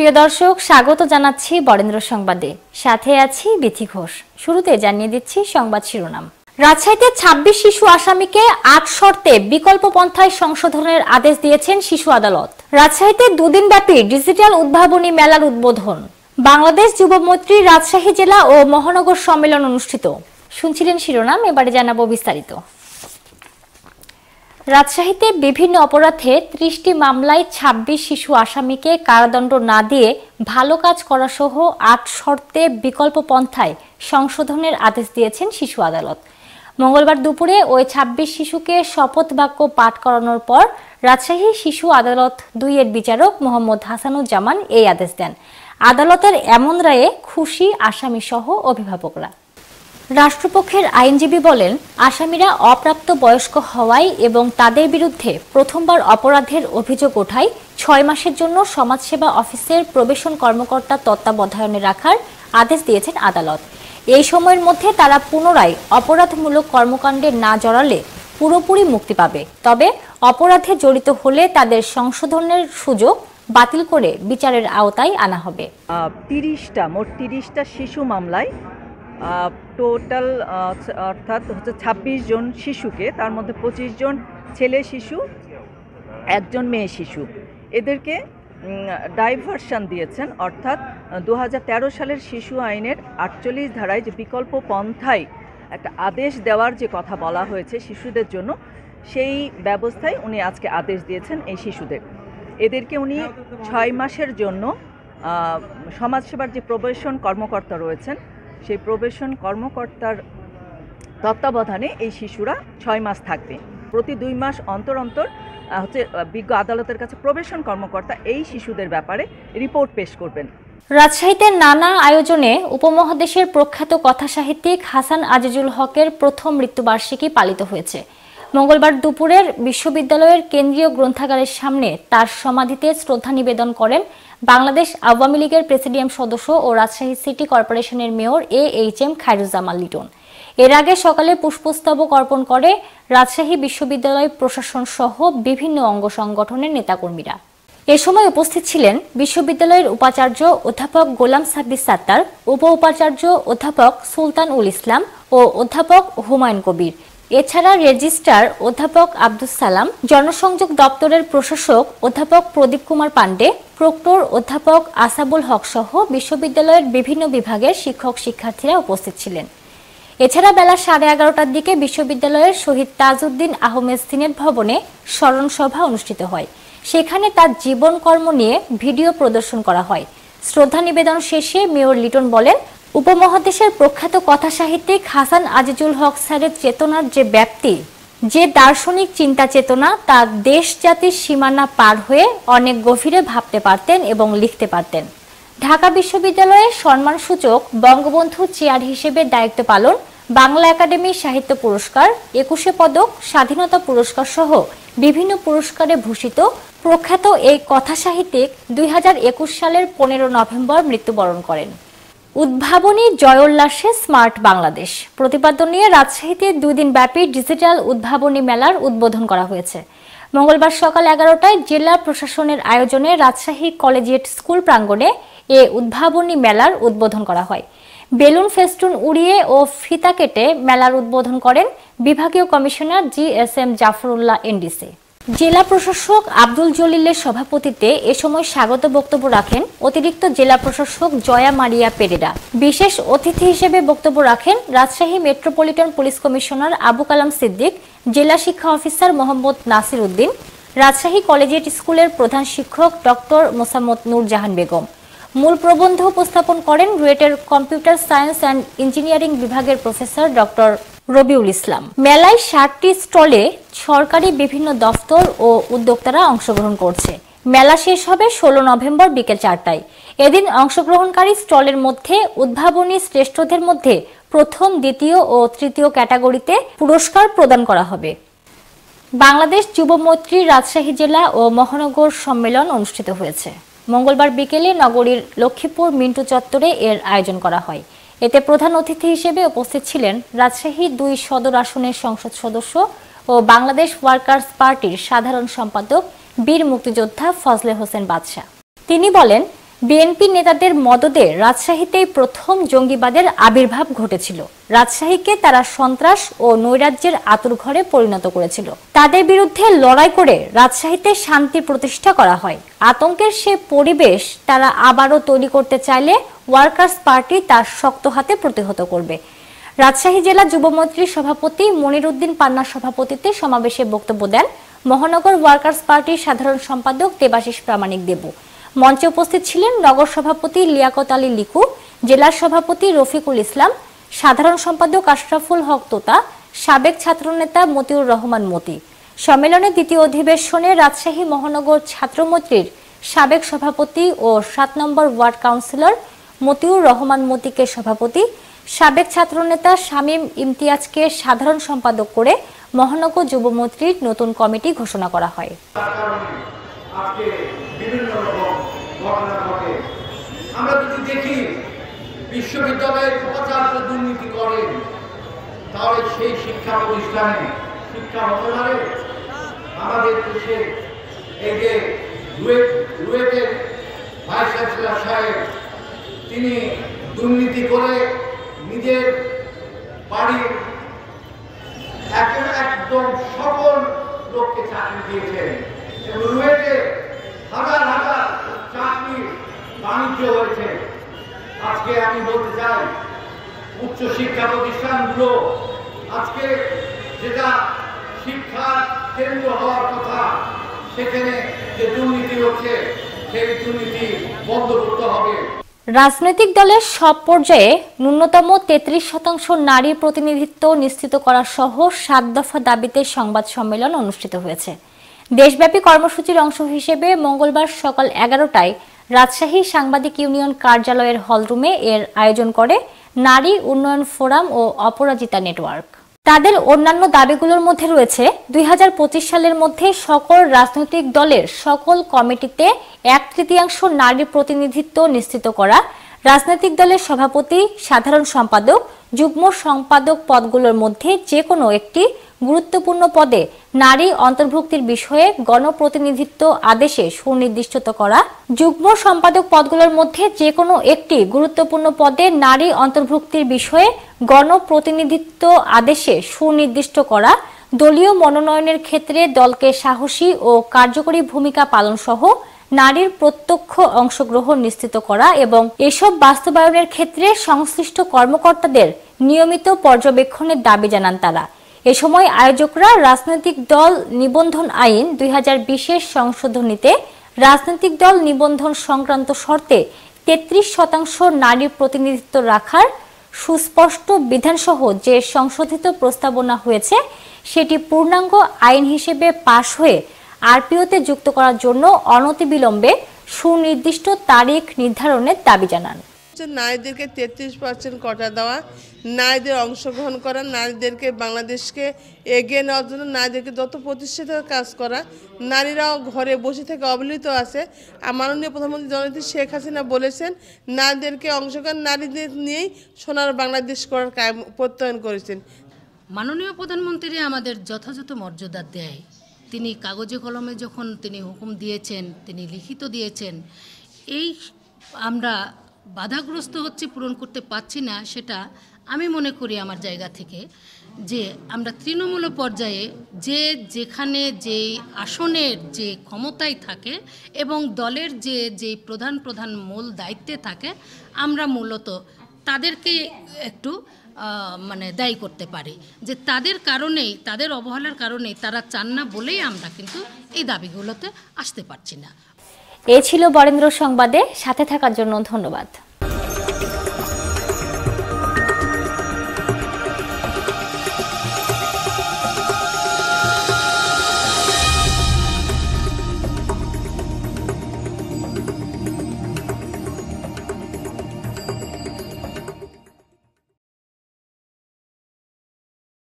প্রিয় দর্শক, স্বাগত জানাচ্ছি বরেন্দ্র সংবাদে। সাথে আছি বিথি ঘোষ। শুরুতে জানিয়ে দিচ্ছি সংবাদ শিরোনাম। রাজশাহীতে ২৬ শিশু আসামিকে ৮ শর্তে বিকল্প পন্থায় সংশোধনের আদেশ দিয়েছেন শিশু আদালত। রাজশাহীতে দুদিনব্যাপী ডিজিটাল উদ্ভাবনী মেলার উদ্বোধন। বাংলাদেশ যুব মৈত্রী রাজশাহী জেলা ও মহানগর সম্মেলন অনুষ্ঠিত। শুনছিলেন শিরোনাম, এবারে জানাবো বিস্তারিত। রাজশাহীতে বিভিন্ন অপরাধে ৩০টি মামলায় ২৬ শিশু আসামিকে কারাদণ্ড না দিয়ে ভালো কাজ করা সহ ৮ শর্তে বিকল্প পন্থায় সংশোধনের আদেশ দিয়েছেন শিশু আদালত। মঙ্গলবার দুপুরে ওই ২৬ শিশুকে শপথ বাক্য পাঠ করানোর পর রাজশাহী শিশু আদালত ২ এর বিচারক মোহাম্মদ হাসানুজ্জামান এই আদেশ দেন। আদালতের এমন রায়ে খুশি আসামি সহ অভিভাবকরা। রাষ্ট্রপক্ষের আইনজীবী বলেন, আসামিরা অপ্রাপ্ত বয়স্ক হওয়ায় এবং তাদের বিরুদ্ধে প্রথমবার অপরাধের অভিযোগ ওঠায় ৬ মাসের জন্য সমাজসেবা অফিসের প্রবেশন কর্মকর্তা তত্ত্বাবধানে রাখার আদেশ দিয়েছেন আদালত। এই সময়ের মধ্যে তারা পুনরায় অপরাধমূলক কর্মকাণ্ডে না জড়ালে পুরোপুরি মুক্তি পাবে। তবে অপরাধে জড়িত হলে তাদের সংশোধনের সুযোগ বাতিল করে বিচারের আওতায় আনা হবে। মোট ৩০টা শিশু মামলায় টোটাল অর্থাৎ ২৬ জন শিশুকে, তার মধ্যে ২৫ জন ছেলে শিশু, ১ জন মেয়ে শিশু, এদেরকে ডাইভারশন দিয়েছেন। অর্থাৎ ২০১৩ সালের শিশু আইনের ৪৮ ধারায় যে বিকল্প পন্থায় একটা আদেশ দেওয়ার যে কথা বলা হয়েছে শিশুদের জন্য, সেই ব্যবস্থায় উনি আজকে আদেশ দিয়েছেন। এই শিশুদের এদেরকে উনি ৬ মাসের জন্য সমাজসেবার যে প্রবেশন কর্মকর্তা রয়েছেন, সেই প্রবেশন কর্মকর্তার তত্ত্বাবধানে এই শিশুরা ৬ মাস থাকবে। প্রতি ২ মাস অন্তর অন্তর বিজ্ঞ আদালতের কাছে প্রবেশন কর্মকর্তা এই শিশুদের ব্যাপারে রিপোর্ট পেশ করবেন। রাজশাহীতে নানা আয়োজনে উপমহাদেশের প্রখ্যাত কথা সাহিত্যিক হাসান আজিজুল হকের প্রথম মৃত্যুবার্ষিকী পালিত হয়েছে। মঙ্গলবার দুপুরের বিশ্ববিদ্যালয়ের কেন্দ্রীয় গ্রন্থাগারের সামনে তার সমাধিতে শ্রদ্ধা নিবেদন করেন বাংলাদেশ আওয়ামী লীগের প্রেসিডিয়াম সদস্য ও রাজশাহী সিটি কর্পোরেশনের মেয়র AHM খায়রুজ্জামান লিটন। এর আগে সকালে পুষ্পস্তবক অর্পণ করে রাজশাহী বিশ্ববিদ্যালয় প্রশাসন সহ বিভিন্ন অঙ্গ সংগঠনের নেতাকর্মীরা। এ সময় উপস্থিত ছিলেন বিশ্ববিদ্যালয়ের উপাচার্য অধ্যাপক গোলাম সাব্বির সাত্তার, উপ উপাচার্য অধ্যাপক সুলতান উল ইসলাম ও অধ্যাপক হুমায়ুন কবির। এছাড়া রেজিস্ট্রার অধ্যাপক আব্দুস সালাম, জনসংযোগ দপ্তরের প্রশাসক অধ্যাপক প্রদীপ কুমার পান্ডে, প্রক্টর অধ্যাপক আসাবুল হক সহ বিশ্ববিদ্যালয়ের বিভিন্ন বিভাগের শিক্ষক শিক্ষার্থীরা উপস্থিত ছিলেন। এছাড়া বেলা 11:30টার দিকে বিশ্ববিদ্যালয়ের শহীদ তাজউদ্দিন আহমেদ সিনেট ভবনে স্মরণ সভা অনুষ্ঠিত হয়। সেখানে তার জীবনকর্ম নিয়ে ভিডিও প্রদর্শন করা হয়। শ্রদ্ধা নিবেদন শেষে মেয়র লিটন বলেন, উপমহাদেশের প্রখ্যাত কথা সাহিত্যিক হাসান আজিজুল হক স্যারের চেতনার যে ব্যাপ্তি, যে দার্শনিক চিন্তা চেতনা, তা দেশ জাতির সীমানা পার হয়ে অনেক গভীরে ভাবতে পারতেন এবং লিখতে পারতেন। ঢাকা বিশ্ববিদ্যালয়ে সম্মানসূচক বঙ্গবন্ধু চেয়ার হিসেবে দায়িত্ব পালন, বাংলা একাডেমি সাহিত্য পুরস্কার, ২১ পদক, স্বাধীনতা পুরস্কার সহ বিভিন্ন পুরস্কারে ভূষিত প্রখ্যাত এই কথা সাহিত্যিক ২০২১ সালের ১৫ নভেম্বর মৃত্যুবরণ করেন। উদ্ভাবনী জয়োল্লাসে স্মার্ট বাংলাদেশ প্রতিপাদ্য নিয়ে রাজশাহীতে ২ দিন ব্যাপী ডিজিটাল উদ্ভাবনী মেলার উদ্বোধন করা হয়েছে। মঙ্গলবার সকাল 11টায় জেলা প্রশাসনের আয়োজনে রাজশাহী কলেজিয়েট স্কুল প্রাঙ্গণে এ উদ্ভাবনী মেলার উদ্বোধন করা হয়। বেলুন ফেস্টুন উড়িয়ে ও ফিতা কেটে মেলার উদ্বোধন করেন বিভাগীয় কমিশনার GSM জাফরুল্লাহ NDC। জেলা প্রশাসক আব্দুল জলিলের সভাপতিত্বে এ সময় স্বাগত বক্তব্য রাখেন অতিরিক্ত জেলা প্রশাসক জয়া মারিয়া পেরেরা। বিশেষ অতিথি হিসেবে বক্তব্য রাখেন Rajshahi metropolitan police commissioner Abu Kalam Siddique, জেলা শিক্ষা অফিসার মোহাম্মদ নাসির উদ্দিন, রাজশাহী কলেজিয়েট স্কুলের প্রধান শিক্ষক ডক্টর মোসাম্মদ নূরজাহান বেগম। মূল প্রবন্ধ উপস্থাপন করেন রুয়েটের কম্পিউটার সায়েন্স অ্যান্ড ইঞ্জিনিয়ারিং বিভাগের প্রফেসর ডক্টর রবিউল ইসলাম। মেলায় 60টি স্টলে সরকারি বিভিন্ন দফতর ও উদ্যোক্তারা অংশগ্রহণ করছে। মেলা শেষ হবে 16 নভেম্বর বিকেল 4টায়। এদিন অংশগ্রহণকারী স্টলের মধ্যে উদ্ভাবনী শ্রেষ্ঠদের মধ্যে প্রথম, দ্বিতীয় ও তৃতীয় ক্যাটাগরিতে পুরস্কার প্রদান করা হবে। বাংলাদেশ যুব মৈত্রী রাজশাহী জেলা ও মহানগর সম্মেলন অনুষ্ঠিত হয়েছে। মঙ্গলবার বিকেলে নগরীর লক্ষ্মীপুর মিন্টু চত্বরে এর আয়োজন করা হয়। এতে প্রধান অতিথি হিসেবে উপস্থিত ছিলেন রাজশাহী 2 সদর আসনের সংসদ সদস্য ও বাংলাদেশ ওয়ার্কার্স পার্টির সাধারণ সম্পাদক বীর মুক্তিযোদ্ধা ফজলে হোসেন বাদশা। তিনি বলেন, বিএনপি নেতাদের মদদে রাজশাহীতেই প্রথম জঙ্গিবাদের আবির্ভাব ঘটেছিল। রাজশাহীকে তারা সন্ত্রাস ও নৈরাজ্যের আঁতুড়ঘরে পরিণত করেছিল। তাদের বিরুদ্ধে লড়াই করে রাজশাহীতে শান্তি প্রতিষ্ঠা করা হয়। আতঙ্কের সে পরিবেশ তারা আবারও তৈরি করতে চাইলে ওয়ার্কার্স পার্টি তার শক্ত হাতে প্রতিহত করবে। রাজশাহী জেলা যুবমৈত্রীর সভাপতি মনির উদ্দিন পান্নার সভাপতিত্বে সমাবেশে বক্তব্য দেন মহানগর ওয়ার্কার্স পার্টির সাধারণ সম্পাদক দেবাশিস প্রামাণিক দেবু। মঞ্চে উপস্থিত ছিলেন নগর সভাপতি লিয়াকত আলী লিকু, জেলার সভাপতি রফিকুল ইসলাম, সাধারণ সম্পাদক আশরাফুল হক তোতা, সাবেক ছাত্রনেতা মতিউর রহমান মতি। সম্মেলনের দ্বিতীয় অধিবেশনে রাজশাহী মহানগর ছাত্রমৈত্রীর সাবেক সভাপতি ও 7 নম্বর ওয়ার্ড কাউন্সিলর মতিউর রহমান মতিকে সভাপতি, সাবেক ছাত্রনেতা শামীম ইমতিয়াজকে সাধারণ সম্পাদক করে মহানগর যুবমৈত্রীর নতুন কমিটি ঘোষণা করা হয়। আজকে বিভিন্ন রকম ঘটনা ঘটে। আমরা যদি দেখি বিশ্ববিদ্যালয়ের উপাচার্য দুর্নীতি করেন, তাহলে সেই শিক্ষা প্রতিষ্ঠানে শিক্ষা হতে পারে। আমাদের দেশে এই যে রুয়েটের ভাইস চ্যান্সেলর সাহেব, তিনি দুর্নীতি করে নিজের বাড়ির একদম সকল লোককে চাকরি দিয়েছেন। রুয়েটে হাজার হাজার চাকরি বাণিজ্য হয়েছে। আজকে আমি বলতে চাই, উচ্চ শিক্ষা প্রতিষ্ঠানগুলো আজকে যেটা শিক্ষার কেন্দ্র হওয়ার কথা, সেখানে যে দুর্নীতি হচ্ছে সেই দুর্নীতি বন্ধ করতে হবে। রাজনৈতিক দলের সব পর্যায়ে ন্যূনতম 33% নারী প্রতিনিধিত্ব নিশ্চিত করা সহ 7 দফা দাবিতে সংবাদ সম্মেলন অনুষ্ঠিত হয়েছে। দেশব্যাপী কর্মসূচির অংশ হিসেবে মঙ্গলবার সকাল 11টায় রাজশাহী সাংবাদিক ইউনিয়ন কার্যালয়ের হলরুমে এর আয়োজন করে নারী উন্নয়ন ফোরাম ও অপরাজিতা নেটওয়ার্ক। তাদের অন্যান্য দাবিগুলোর মধ্যে রয়েছে 2025 সালের মধ্যে সকল রাজনৈতিক দলের সকল কমিটিতে 1/3 নারী প্রতিনিধিত্ব নিশ্চিত করা, রাজনৈতিক দলের সভাপতি, সাধারণ সম্পাদক, যুগ্ম সম্পাদক পদগুলোর মধ্যে যে কোনো একটি গুরুত্বপূর্ণ পদে নারী অন্তর্ভুক্তির বিষয়ে গণপ্রতিনিধিত্ব আদেশে সুনির্দিষ্ট করা, যুগ্ম সম্পাদক পদগুলোর মধ্যে যে কোনো একটি গুরুত্বপূর্ণ পদে নারী অন্তর্ভুক্তির বিষয়ে গণপ্রতিনিধিত্ব আদেশে সুনির্দিষ্ট করা, দলীয় মনোনয়নের ক্ষেত্রে দলকে সাহসী ও কার্যকরী ভূমিকা পালন সহ নারীর প্রত্যক্ষ অংশগ্রহণ নিশ্চিত করা এবং এসব বাস্তবায়নের ক্ষেত্রে সংশ্লিষ্ট কর্মকর্তাদের নিয়মিত পর্যবেক্ষণের দাবি জানান তারা। এ সময় আয়োজকরা রাজনৈতিক দল নিবন্ধন আইন 2020-এর সংশোধনীতে রাজনৈতিক দল নিবন্ধন সংক্রান্ত শর্তে 33% নারী প্রতিনিধিত্ব রাখার সুস্পষ্ট বিধানসহ যে সংশোধিত প্রস্তাবনা হয়েছে সেটি পূর্ণাঙ্গ আইন হিসেবে পাশ হয়ে আরপিওতে যুক্ত করার জন্য অনতিবিলম্বে সুনির্দিষ্ট তারিখ নির্ধারণের দাবি জানান। নারীদেরকে 33% কোটা দেওয়া, নারীদের অংশগ্রহণ করা, নারীদেরকে বাংলাদেশকে এগিয়ে নেওয়ার জন্য নারীদেরকে যত প্রতিষ্ঠিত কাজ করা, নারীরাও ঘরে বসে থেকে অবহেলিত আছে। আর মাননীয় প্রধানমন্ত্রী জননেত্রী শেখ হাসিনা বলেছেন নারীদেরকে অংশগ্রহণ, নারীদের নিয়েই সোনার বাংলাদেশ করার প্রত্যয়ন করেছেন। মাননীয় প্রধানমন্ত্রী আমাদের যথাযথ মর্যাদা দেয়। তিনি কাগজে কলমে যখন তিনি হুকুম দিয়েছেন, তিনি লিখিত দিয়েছেন, এই আমরা বাধাগ্রস্ত হচ্ছে, পূরণ করতে পারছি না, সেটা আমি মনে করি আমার জায়গা থেকে যে আমরা তৃণমূল পর্যায়ে যে যেখানে যে আসনের যে ক্ষমতায় থাকে এবং দলের যে প্রধান মূল দায়িত্বে থাকে, আমরা মূলত তাদেরকে একটু দায়ী করতে পারি যে তাদের কারণেই, তাদের অবহেলার কারণেই তারা চান না বলেই আমরা কিন্তু এই দাবিগুলোতে আসতে পারছি না। এ ছিল বরেন্দ্র সংবাদে, সাথে থাকার জন্য ধন্যবাদ।